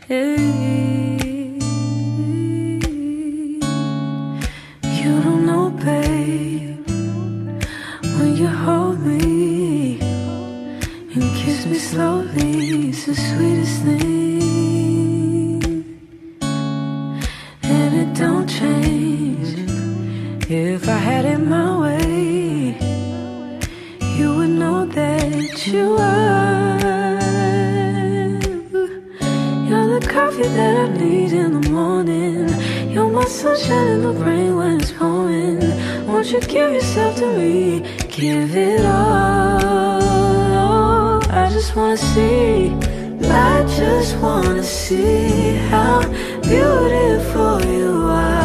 Hey, you don't know, babe, when you hold me and kiss me slowly, it's the sweetest thing. And it don't change. If I had it my way, you would know that you are. You're the coffee that I need in the morning. You're my sunshine in the rain when it's pouring. Won't you give yourself to me? Give it all. I just wanna see, I just wanna see how beautiful you are.